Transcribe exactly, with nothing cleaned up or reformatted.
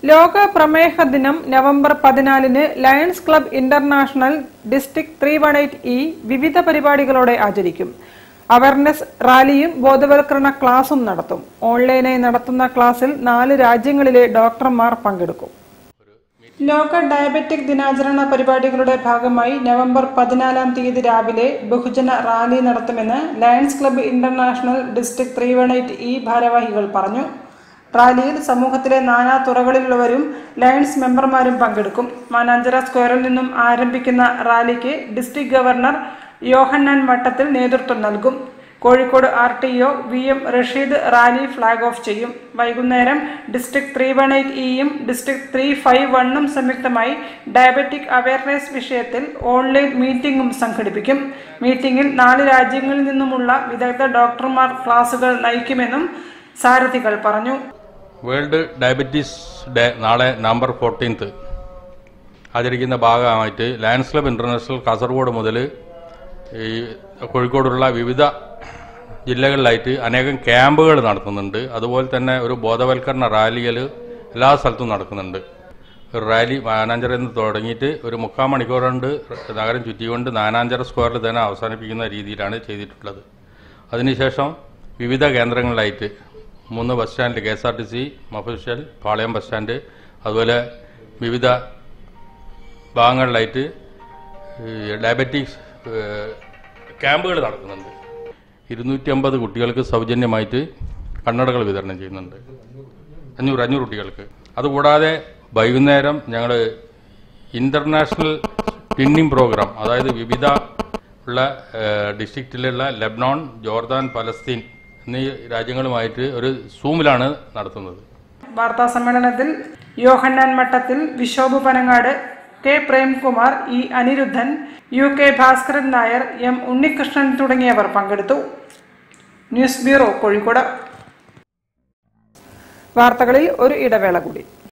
ലോക പ്രമേഹ ദിനം നവംബർ പതിനാലിന് Lions club international district three one eight E വിവിധ പരിപാടികളോടെ ആചരിക്കും. അവയർനെസ് റാലിയും ബോധവൽക്കരണ ക്ലാസും നടത്തും. ഓൺലൈനായി നടത്തുന്ന ക്ലാസ്സിൽ നാല് രാജ്യങ്ങളിലെ ഡോക്ടർമാർ പങ്കെടുക്കും. ലോക ഡയബറ്റിക് ദിനാചരണ പരിപാടികളുടെ ഭാഗമായി നവംബർ പതിനാലാം തീയതി രാവിലെ ബഹുജന റാലി നടത്തുമെന്ന് Lions club international district three one eight E ഭാരവാഹികൾ പറഞ്ഞു. റാലിയിൽ സമൂഹത്തിലെ നാനാ തുറകളിലുള്ളവരും ലയൺസ് മെമ്പർമാരും പങ്കെടുക്കും. മാനാഞ്ചിറ സ്ക്വയറിൽ നിന്നും ആരംഭിക്കുന്ന റാലിക്ക് ഡിസ്ട്രിക്ട് ഗവർണർ യോഹന്നാൻ മട്ടത്തിൽ നേതൃത്വം നൽകും. Kozhikode R T O V M Rasheed rally flag off ചെയ്യും. വൈകുന്നേരം ഡിസ്ട്രിക്ട് ത്രീ വൺ എയ്റ്റ് ഇയും ഡിസ്ട്രിക്ട് ത്രീ ഫൈവ് വണ്ണും സംയുക്തമായി ഡയബറ്റിക് അവയർനെസ് വിഷയത്തിൽ ഓൺലൈൻ മീറ്റിംഗും സംഘടിപ്പിക്കും. മീറ്റിംഗിൽ നാല് രാജ്യങ്ങളിൽ നിന്നുമുള്ള വിദഗ്ധ ഡോക്ടർമാർ ക്ലാസുകൾ നയിക്കുമെന്നും സാരഥികൾ പറഞ്ഞു. വേൾഡ് ഡയബറ്റീസ് ഡേ നാളെ നവംബർ ഫോർട്ടീൻത്ത് ആചരിക്കുന്ന ഭാഗമായിട്ട് ലയൺസ് ക്ലബ് ഇന്റർനാഷണൽ കാസർഗോഡ് മുതൽ ഈ കോഴിക്കോടുള്ള വിവിധ ജില്ലകളിലായിട്ട് അനേകം ക്യാമ്പുകൾ നടത്തുന്നുണ്ട്. അതുപോലെ തന്നെ ഒരു ബോധവൽക്കരണ റാലികൾ എല്ലാ സ്ഥലത്തും നടക്കുന്നുണ്ട്. ഒരു റാലി നാനാഞ്ചിറയിൽ നിന്ന് തുടങ്ങിയിട്ട് ഒരു മുക്കാൽ മണിക്കൂർ കൊണ്ട് നഗരം ചുറ്റിക്കൊണ്ട് നാനാഞ്ചിറ സ്ക്വയറിൽ തന്നെ അവസാനിപ്പിക്കുന്ന രീതിയിലാണ് ചെയ്തിട്ടുള്ളത്. അതിനുശേഷം വിവിധ കേന്ദ്രങ്ങളിലായിട്ട് മൂന്ന് bus stand, K S R T C, mofussil, Palayam bus stand, അതുപോലെ വിവിധ ഭാഗങ്ങളിലായിട്ട് ഡയബറ്റിക്സ് ക്യാമ്പുകൾ നടക്കുന്നുണ്ട്. ഇരുന്നൂറ്റി അമ്പത് കുട്ടികൾക്ക് സൗജന്യമായിട്ട് കണ്ണടകൾ വിതരണം ചെയ്യുന്നുണ്ട്, അഞ്ഞൂറ് അഞ്ഞൂറ് കുട്ടികൾക്ക്. അതുകൂടാതെ വൈകുന്നേരം ഞങ്ങൾ ഇൻ്റർനാഷണൽ ട്വിന്നിങ് പ്രോഗ്രാം, അതായത് വിവിധ ഉള്ള ഡിസ്ട്രിക്റ്റിലുള്ള ലെബനോൺ, ജോർദാൻ, പലസ്തീൻ എന്നീ രാജ്യങ്ങളുമായിട്ട് ഒരു സൂമിലാണ് നടത്തുന്നത്. വാർത്താ സമ്മേളനത്തിൽ Yohannan Mattathil, Vishobh Panangad, K Premkumar, E Aniruddhan, U K Bhaskaran Nair, M Unnikrishnan തുടങ്ങിയവർ പങ്കെടുത്തു. News bureau, Kozhikode. വാർത്തകളിൽ ഒരു ഇടവേള കൂടി.